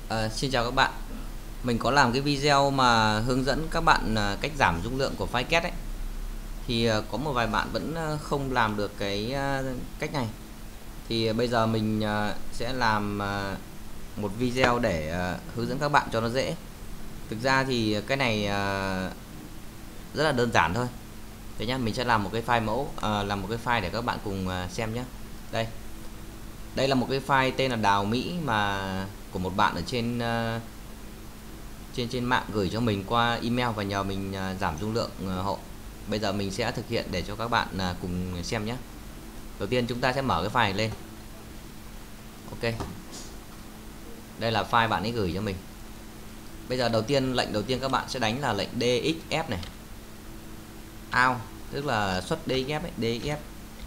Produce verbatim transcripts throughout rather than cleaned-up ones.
À, xin chào các bạn. Mình có làm cái video mà hướng dẫn các bạn à, cách giảm dung lượng của file cache ấy. Thì à, có một vài bạn vẫn à, không làm được cái à, cách này. Thì à, bây giờ mình à, sẽ làm à, một video để à, hướng dẫn các bạn cho nó dễ. Thực ra thì cái này à, rất là đơn giản thôi. Thế nhá, mình sẽ làm một cái file mẫu, à, làm một cái file để các bạn cùng à, xem nhé. Đây, đây là một cái file tên là Đào Mỹ mà của một bạn ở trên uh, trên trên mạng gửi cho mình qua email và nhờ mình uh, giảm dung lượng uh, hộ. Bây giờ mình sẽ thực hiện để cho các bạn uh, cùng xem nhé. Đầu tiên chúng ta sẽ mở cái file này lên. Ok, đây là file bạn ấy gửi cho mình. Bây giờ đầu tiên lệnh đầu tiên các bạn sẽ đánh là lệnh dxf này, out, tức là xuất dxf ấy, dxf.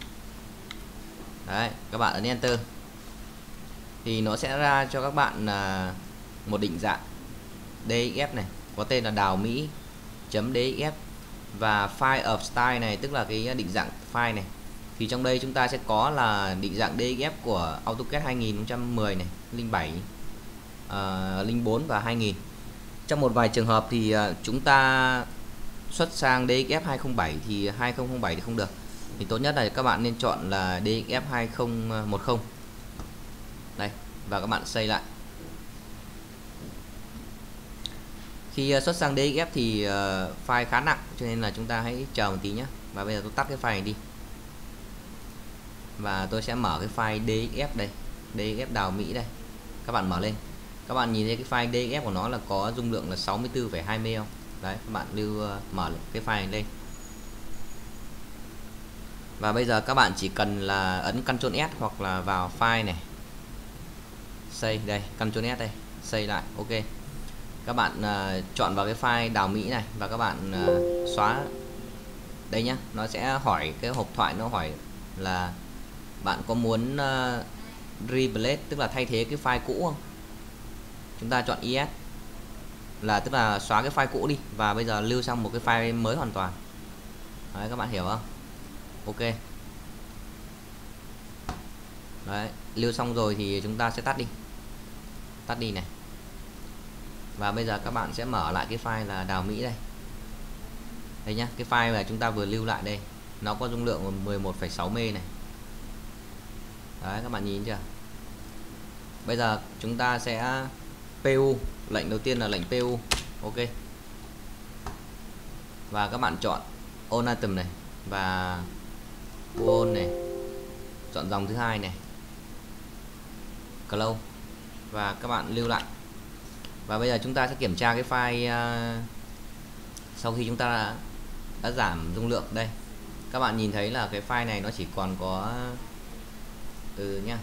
Đấy, các bạn ấn enter thì nó sẽ ra cho các bạn uh, một định dạng dxf này có tên là đào mỹ .dxf và file of style này, tức là cái định dạng file này. Thì trong đây chúng ta sẽ có là định dạng dxf của AutoCAD hai nghìn không trăm mười này, linh bảy, uh, linh bốn và hai nghìn. Trong một vài trường hợp thì uh, chúng ta xuất sang dxf hai không bảy thì hai không không bảy thì không được. Thì tốt nhất là các bạn nên chọn là dxf hai không một không. Đây, và các bạn xây lại. Khi xuất sang dxf thì uh, file khá nặng cho nên là chúng ta hãy chờ một tí nhé. Và bây giờ tôi tắt cái file này đi. Và tôi sẽ mở cái file dxf đây, dxf đào Mỹ đây. Các bạn mở lên. Các bạn nhìn thấy cái file dxf của nó là có dung lượng là sáu mươi tư phẩy hai mê ga. Đấy, các bạn lưu uh, mở cái file này lên. Và bây giờ các bạn chỉ cần là ấn Ctrl S hoặc là vào file này. Save đây, Ctrl S đây, save lại. Ok. Các bạn uh, chọn vào cái file đào Mỹ này và các bạn uh, xóa đây nhá. Nó sẽ hỏi cái hộp thoại, nó hỏi là bạn có muốn uh, replace, tức là thay thế cái file cũ không. Chúng ta chọn yes là tức là xóa cái file cũ đi và bây giờ lưu sang một cái file mới hoàn toàn. Đấy, các bạn hiểu không? Ok. Đấy, lưu xong rồi thì chúng ta sẽ tắt đi, tắt đi này. Và bây giờ các bạn sẽ mở lại cái file là đào Mỹ đây. Đây nhá, cái file mà chúng ta vừa lưu lại đây, nó có dung lượng mười một phẩy sáu mê ga này. Đấy, các bạn nhìn chưa? Bây giờ chúng ta sẽ pu, lệnh đầu tiên là lệnh pu. Ok. Và các bạn chọn all item này và all này, chọn dòng thứ hai này, close và các bạn lưu lại. Và bây giờ chúng ta sẽ kiểm tra cái file uh, sau khi chúng ta đã, đã giảm dung lượng đây. Các bạn nhìn thấy là cái file này nó chỉ còn có từ nhá.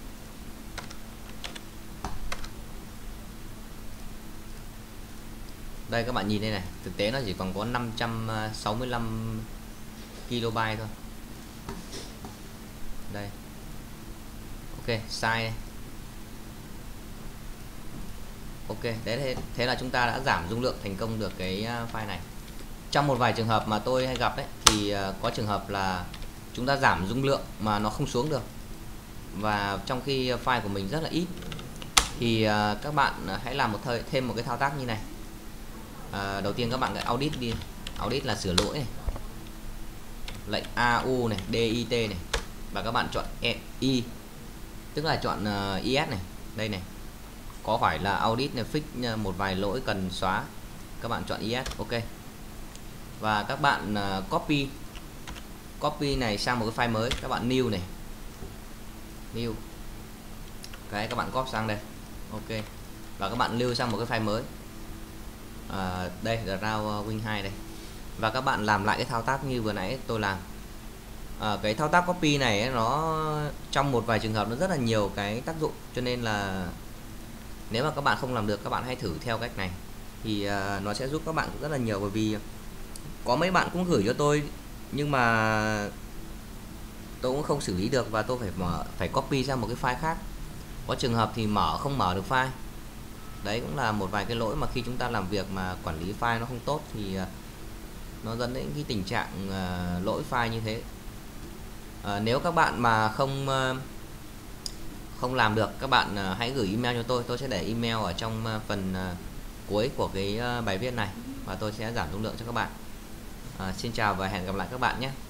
Đây các bạn nhìn đây này, thực tế nó chỉ còn có năm trăm sáu mươi lăm ki lô bai thôi. Đây. Ok, sai. Ok, đấy thế, thế là chúng ta đã giảm dung lượng thành công được cái file này. Trong một vài trường hợp mà tôi hay gặp đấy thì có trường hợp là chúng ta giảm dung lượng mà nó không xuống được. Và trong khi file của mình rất là ít thì các bạn hãy làm một thời thêm một cái thao tác như này. À, đầu tiên các bạn cái audit đi, audit là sửa lỗi này, lệnh a u này, dit này và các bạn chọn i, tức là chọn uh, is này, đây này, có phải là audit này fix một vài lỗi cần xóa, các bạn chọn is. Ok. Và các bạn uh, copy copy này sang một cái file mới, các bạn new này, new cái các bạn copy sang đây. Ok. Và các bạn lưu sang một cái file mới. À, đây là round win hai đây. Và các bạn làm lại cái thao tác như vừa nãy tôi làm. À, cái thao tác copy này ấy, nó trong một vài trường hợp nó rất là nhiều cái tác dụng, cho nên là nếu mà các bạn không làm được, các bạn hãy thử theo cách này thì uh, nó sẽ giúp các bạn rất là nhiều. Bởi vì có mấy bạn cũng gửi cho tôi nhưng mà tôi cũng không xử lý được và tôi phải mở phải copy sang một cái file khác. Có trường hợp thì mở không mở được file. Đấy cũng là một vài cái lỗi mà khi chúng ta làm việc mà quản lý file nó không tốt thì uh, nó dẫn đến cái tình trạng uh, lỗi file như thế. Uh, nếu các bạn mà không uh, không làm được, các bạn à, hãy gửi email cho tôi, tôi sẽ để email ở trong à, phần à, cuối của cái à, bài viết này và tôi sẽ giảm dung lượng cho các bạn. À, xin chào và hẹn gặp lại các bạn nhé.